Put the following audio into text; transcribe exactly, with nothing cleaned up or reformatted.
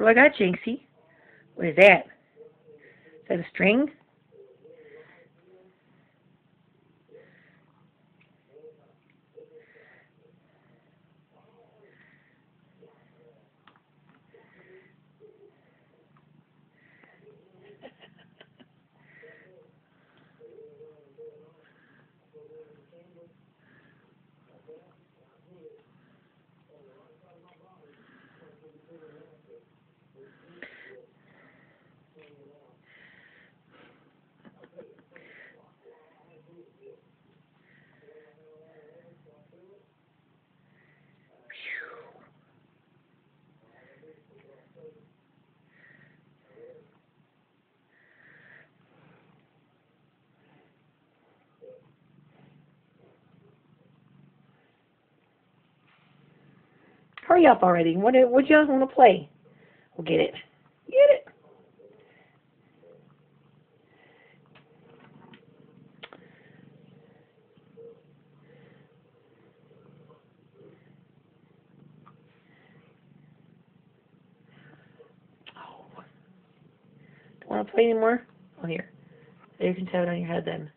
I got, Jinxie? What is that? Is that a string? Hurry up already. What do, what do you guys want to play? We'll get it. Get it. Oh. Don't want to play anymore? Oh, here. So you can have it on your head then.